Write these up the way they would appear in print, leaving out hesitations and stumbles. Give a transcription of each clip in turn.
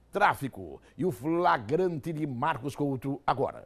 tráfico. E o flagrante de Marcos Couto agora.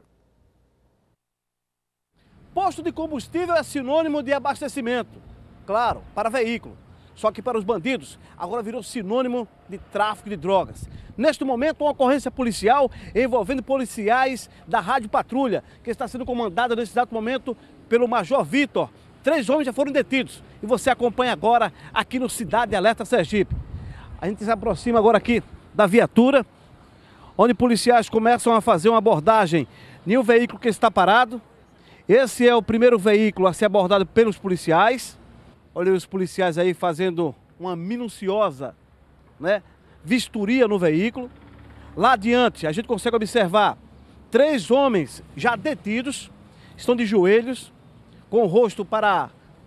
Posto de combustível é sinônimo de abastecimento, claro, para veículo. Só que para os bandidos, agora virou sinônimo de tráfico de drogas. Neste momento, uma ocorrência policial envolvendo policiais da Rádio Patrulha, que está sendo comandada nesse exato momento pelo Major Vitor. 3 homens já foram detidos e você acompanha agora aqui no Cidade Alerta Sergipe. A gente se aproxima agora aqui da viatura, onde policiais começam a fazer uma abordagem em um veículo que está parado. Esse é o primeiro veículo a ser abordado pelos policiais. Olha os policiais aí fazendo uma minuciosa, vistoria no veículo. Lá adiante a gente consegue observar 3 homens já detidos, estão de joelhos, com o rosto para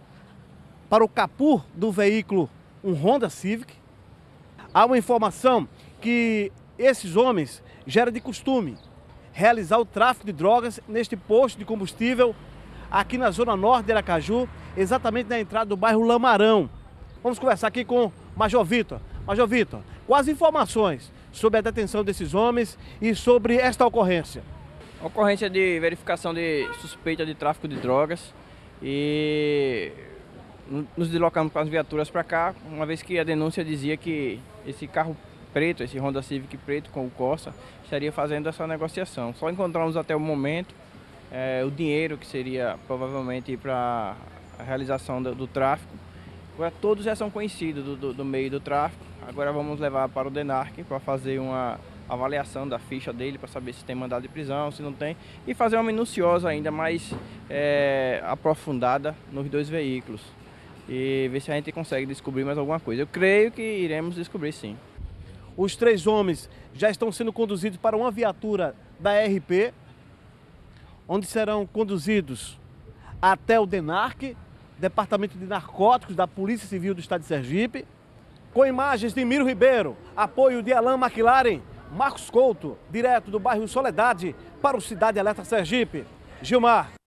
o capô do veículo, um Honda Civic. Há uma informação que esses homens já era de costume realizar o tráfico de drogas neste posto de combustível aqui na zona norte de Aracaju, exatamente na entrada do bairro Lamarão. Vamos conversar aqui com o Major Vitor. Major Vitor, quais informações sobre a detenção desses homens e sobre esta ocorrência? Ocorrência de verificação de suspeita de tráfico de drogas e nos deslocamos com as viaturas para cá, uma vez que a denúncia dizia que esse carro preto, esse Honda Civic preto com o Corsa, estaria fazendo essa negociação. Só encontramos até o momento o dinheiro que seria provavelmente para a realização do tráfico. Agora todos já são conhecidos do meio do tráfico. Agora vamos levar para o DENARC para fazer uma avaliação da ficha dele, para saber se tem mandado de prisão, se não tem, e fazer uma minuciosa ainda mais aprofundada nos 2 veículos e ver se a gente consegue descobrir mais alguma coisa. Eu creio que iremos descobrir, sim. Os 3 homens já estão sendo conduzidos para uma viatura da RP, onde serão conduzidos até o DENARC, Departamento de Narcóticos da Polícia Civil do Estado de Sergipe. Com imagens de Miro Ribeiro, apoio de Alan McLaren, Marcos Couto, direto do bairro Soledade para o Cidade Alerta Sergipe. Gilmar.